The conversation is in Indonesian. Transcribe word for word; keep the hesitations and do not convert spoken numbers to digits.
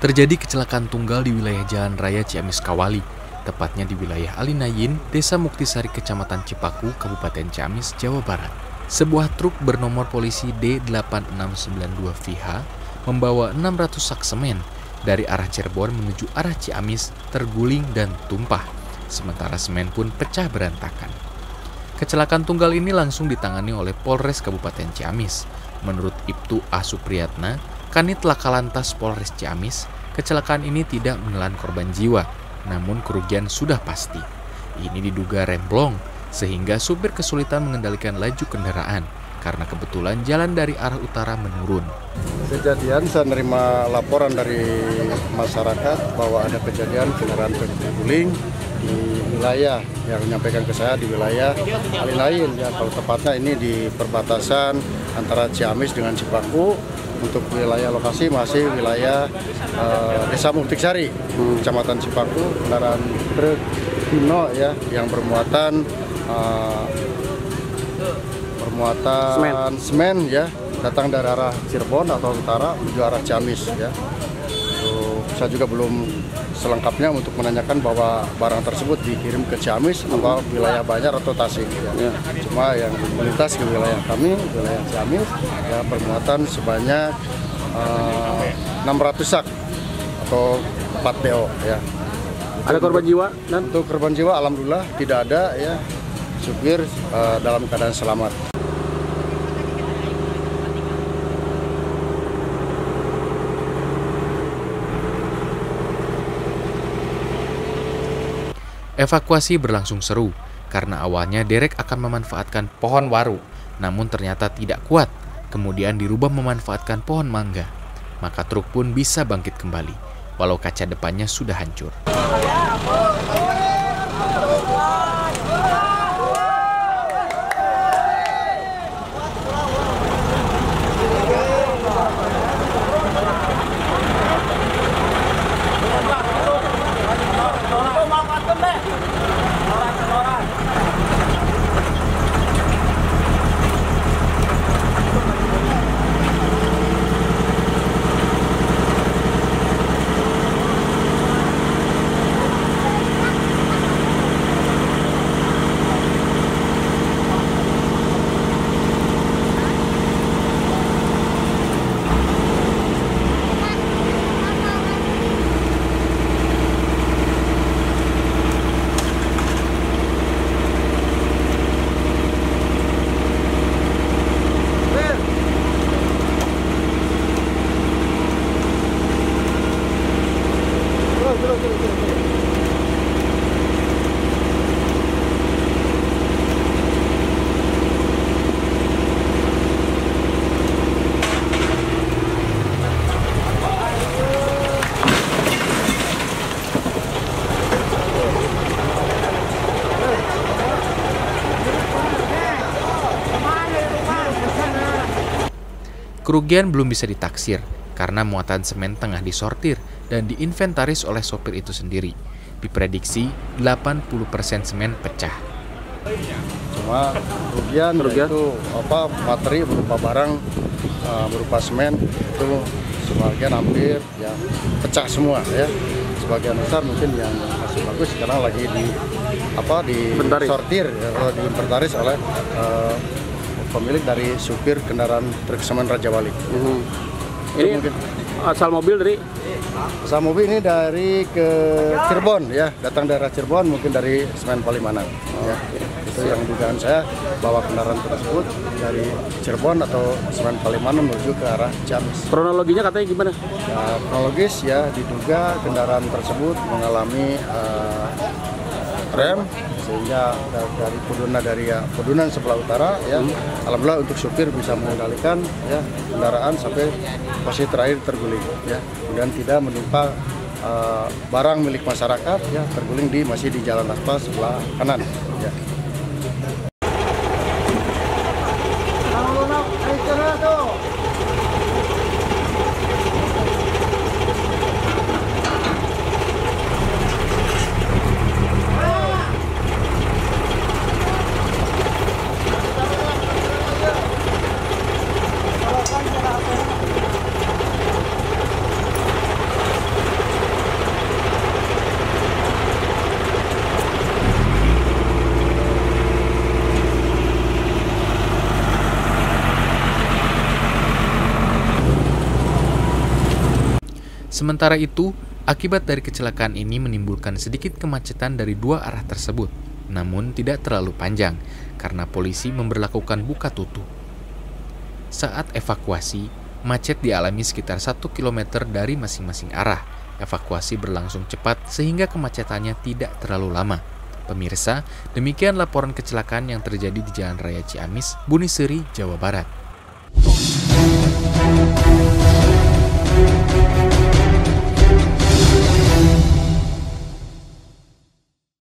Terjadi kecelakaan tunggal di wilayah Jalan Raya Ciamis Kawali, tepatnya di wilayah Alinayin, Desa Muktisari, Kecamatan Cipaku, Kabupaten Ciamis, Jawa Barat. Sebuah truk bernomor polisi D delapan enam sembilan dua V H membawa enam ratus sak semen dari arah Cirebon menuju arah Ciamis terguling dan tumpah, sementara semen pun pecah berantakan. Kecelakaan tunggal ini langsung ditangani oleh Polres Kabupaten Ciamis. Menurut Ibtu A. Supriyatna, Kanit Laka Lantas Polres Ciamis, kecelakaan ini tidak menelan korban jiwa, namun kerugian sudah pasti. Ini diduga remblong, sehingga supir kesulitan mengendalikan laju kendaraan, karena kebetulan jalan dari arah utara menurun. Kejadian saya menerima laporan dari masyarakat bahwa ada kejadian kendaraan terguling di wilayah yang menyampaikan ke saya di wilayah Alinayin, ya, kalau tepatnya ini di perbatasan antara Ciamis dengan Cipaku. Untuk wilayah lokasi masih wilayah uh, Desa Muktisari, Kecamatan Cipaku. Kendaraan truk Hino ya yang bermuatan uh, bermuatan semen. semen ya datang dari arah Cirebon atau utara menuju arah Ciamis ya. So, saya juga belum selengkapnya untuk menanyakan bahwa barang tersebut dikirim ke Ciamis atau wilayah Banjar atau Tasik ya. Ya. Cuma yang melintas ke wilayah kami, wilayah Ciamis ya, bermuatan sebanyak uh, enam ratus sak atau empat P O ya. Ada korban jiwa? Dan untuk korban jiwa alhamdulillah tidak ada ya. Supir uh, dalam keadaan selamat. Evakuasi berlangsung seru karena awalnya derek akan memanfaatkan pohon waru, namun ternyata tidak kuat, kemudian dirubah memanfaatkan pohon mangga. Maka truk pun bisa bangkit kembali, walau kaca depannya sudah hancur. Kerugian belum bisa ditaksir karena muatan semen tengah disortir dan diinventaris oleh sopir itu sendiri. Diprediksi delapan puluh persen semen pecah. Cuma kerugian, kerugian itu apa materi berupa barang uh, berupa semen itu sebagian hampir ya pecah semua ya. Sebagian besar mungkin yang masih bagus sekarang lagi di apa di sortir ya, diinventaris oleh uh, pemilik dari supir kendaraan truk semen Raja Wali. Uh-huh. Ini mungkin asal mobil dari asal mobil ini dari ke Cirebon ya, datang dari Cirebon mungkin dari semen Palimanan. Oh, ya. Itu yang dugaan saya bahwa kendaraan tersebut dari Cirebon atau semen Palimanan menuju ke arah Ciamis. Kronologinya katanya gimana? Ya, kronologis ya diduga kendaraan tersebut mengalami uh, rem sehingga dari podunan dari ya, podunan sebelah utara ya hmm. alhamdulillah untuk supir bisa mengendalikan ya kendaraan sampai posisi terakhir terguling ya, kemudian tidak menimpa uh, barang milik masyarakat ya, terguling di masih di jalan aspal sebelah kanan ya. Sementara itu, akibat dari kecelakaan ini menimbulkan sedikit kemacetan dari dua arah tersebut, namun tidak terlalu panjang karena polisi memberlakukan buka tutup. Saat evakuasi, macet dialami sekitar satu kilometer dari masing-masing arah. Evakuasi berlangsung cepat sehingga kemacetannya tidak terlalu lama. Pemirsa, demikian laporan kecelakaan yang terjadi di Jalan Raya Ciamis, Buniseri, Jawa Barat.